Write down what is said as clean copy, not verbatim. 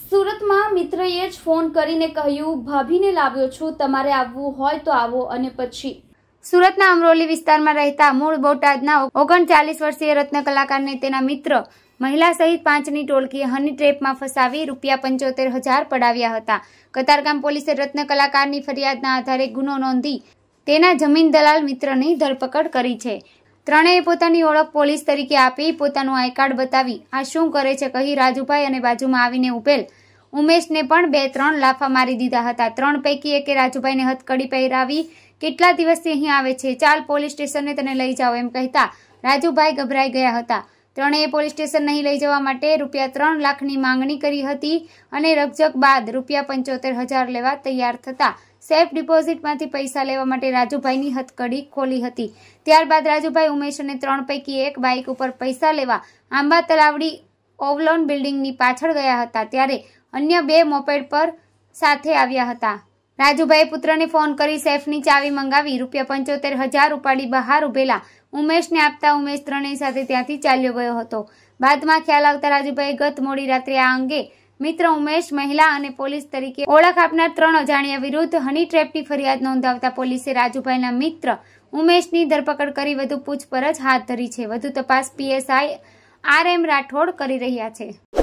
સુરતમાં મિત્રએ જ ફોન કરીને કહ્યું, ભાભીને લાવ્યો છું, તમારે આવવું હોય તો આવો. અને પછી સુરતના અમરોલી વિસ્તારમાં રહેતા મૂળ બોટાદના 39 વર્ષીય રત્ન કલાકારને તેના મિત્ર મહિલા સહિત 5ની ટોળકીએ હની ટ્રેપમાં ફસાવી ₹75,000 પડાવ્યા હતા. કતારગામ પોલીસે રત્ન કલાકારની ફરિયાદના આધારે ગુનો નોંધી તેના જમીન દલાલ મિત્રની ધરપકડ કરી છે. ત્રણેય પોતાની ઓળખ પોલીસ તરીકે આપી પોતાનું આઈ કાર્ડ બતાવી આ શું કરે છે કહી રાજુભાઈ અને બાજુમાં આવીને ઉભેલ ઉમેશને પણ 2-3 લાફા મારી દીધા હતા. 3 પૈકી એકે રાજુભાઈને હથકડી પહેરાવી કેટલા દિવસથી અહીં આવે છે, ચાલ પોલીસ સ્ટેશને તને લઈ જાઓ એમ કહેતા રાજુભાઈ ગભરાઈ ગયા હતા. ત્રણેય પોલીસ સ્ટેશન નહીં લઈ જવા માટે ₹3 લાખની માંગણી કરી હતી અને રકઝક બાદ ₹75,000 લેવા તૈયાર થતા સેફ ડિપોઝિટમાંથી પૈસા લેવા માટે રાજુભાઈની હથકડી ખોલી હતી. ત્યારબાદ રાજુભાઈ ઉમેશ અને 3 પૈકી એક બાઇક ઉપર પૈસા લેવા આંબા તલાવડી ઓવલોન બિલ્ડિંગની પાછળ ગયા હતા. ત્યારે અન્ય 2 મોપેડ પર સાથે આવ્યા હતા. રાજુભાઈએ પુત્રને ફોન કરી સેફની ચાવી મંગાવી ₹75,000 ઉપાડી બહાર ઉભેલા ઉમેશને આપતા ઉમેશ ત્રણેય સાથે ત્યાંથી ચાલ્યો ગયો હતો. બાદમાં ખ્યાલ આવતા રાજુભાઈએ ગત મોડી રાત્રે આ અંગે મિત્ર ઉમેશ, મહિલા અને પોલીસ તરીકે ઓળખ આપનાર 3 અજાણ્યા વિરુદ્ધ હની ટ્રેપની ફરિયાદ નોંધાવતા પોલીસે રાજુભાઈના મિત્ર ઉમેશની ધરપકડ કરી વધુ પૂછપરછ હાથ ધરી છે. વધુ તપાસ PSI RM રાઠોડ કરી રહ્યા છે.